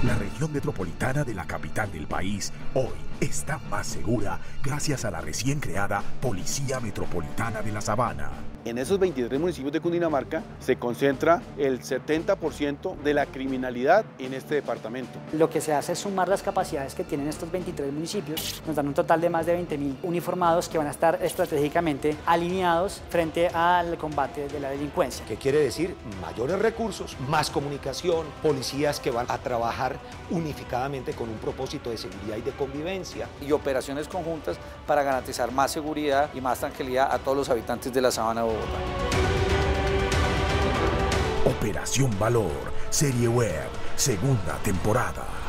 La región metropolitana de la capital del país hoy está más segura gracias a la recién creada Policía Metropolitana de la Sabana. En esos 23 municipios de Cundinamarca se concentra el 70% de la criminalidad en este departamento. Lo que se hace es sumar las capacidades que tienen estos 23 municipios. Nos dan un total de más de 20.000 uniformados que van a estar estratégicamente alineados frente al combate de la delincuencia. ¿Qué quiere decir? Mayores recursos, más comunicación, policías que van a trabajar unificadamente con un propósito de seguridad y de convivencia. Y operaciones conjuntas para garantizar más seguridad y más tranquilidad a todos los habitantes de la Sabana de Bogotá. Operación Valor, serie web, segunda temporada.